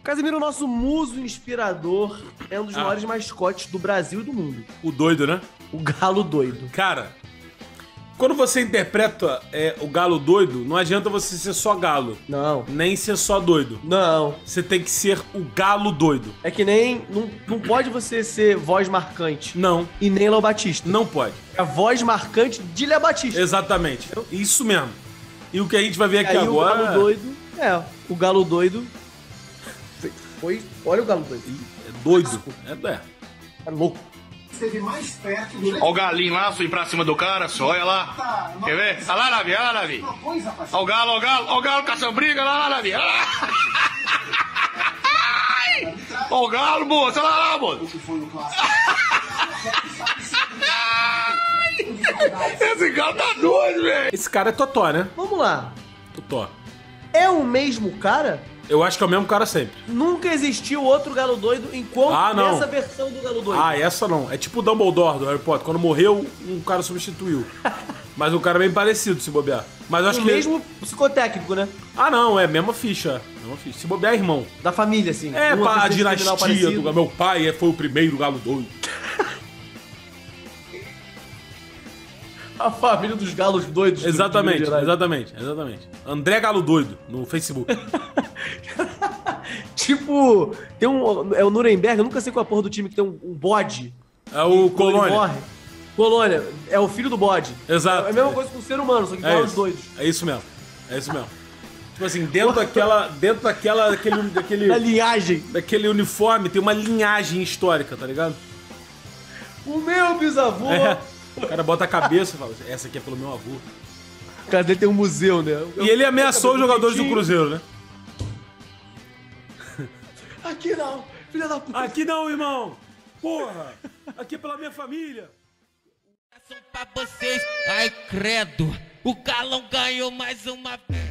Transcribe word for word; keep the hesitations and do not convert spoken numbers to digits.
Casemiro, nosso muso inspirador, é um dos Ah. maiores mascotes do Brasil e do mundo. O doido, né? O Galo Doido. Cara, quando você interpreta é, o galo doido, não adianta você ser só galo, Não. nem ser só doido. Não. Você tem que ser o galo doido. É que nem... Não, não pode você ser voz marcante. Não, E nem Léo Batista. não pode. É a voz marcante de Léo Batista. Exatamente. Isso mesmo. E o que a gente vai ver aqui Aí agora... o Galo Doido... É, o Galo Doido... Foi... Olha o Galo Doido. É doido. É, é. É louco. Esteve mais perto do... Olha o galinho lá, fui pra cima do cara, só olha lá. Quer ver? Olha lá, Davi, olha lá, Davi. Olha o galo, olha o galo, olha o galo caçando briga, olha lá, Davi. Olha lá. Olha o galo, moço, olha lá, moço. Esse galo tá doido, velho. Esse cara é Totó, né? Vamos lá. Totó. É o mesmo cara? Eu acho que é o mesmo cara sempre. Nunca existiu outro Galo Doido enquanto Ah, não. essa versão do Galo Doido. Ah, essa não. É tipo o Dumbledore do Harry Potter. Quando morreu, um cara substituiu. Mas um cara bem parecido, se bobear. Mas eu acho o que... mesmo psicotécnico, né? Ah, não. É a mesma ficha. Mesma ficha. Se bobear, é irmão. Da família, assim. É, Uma pá, a pessoa de criminal dinastia parecido. do... Meu pai foi o primeiro galo doido. A família dos galos doidos. do- Exatamente, do Minas Gerais. exatamente, exatamente. André Galo Doido, no Facebook. Tipo, tem um... É o Nuremberg, eu nunca sei qual é a porra do time que tem um, um bode. É o Quando ele Colônia. morre. Colônia. É o filho do bode. Exato. É a mesma coisa com o ser humano, só que É galos isso. doidos. É isso mesmo. É isso mesmo. Tipo assim, dentro daquela. Dentro daquela. Daquele, daquele, Da linhagem. daquele uniforme tem uma linhagem histórica, tá ligado? O meu bisavô... É. O cara bota a cabeça e fala, essa aqui é pelo meu avô. Cadê tem um museu, né? E ele ameaçou os jogadores do Cruzeiro, né? Aqui não, filha da puta. Aqui não, irmão! Porra! Aqui é pela minha família! Pra vocês, ai credo, o Galão ganhou mais uma vez.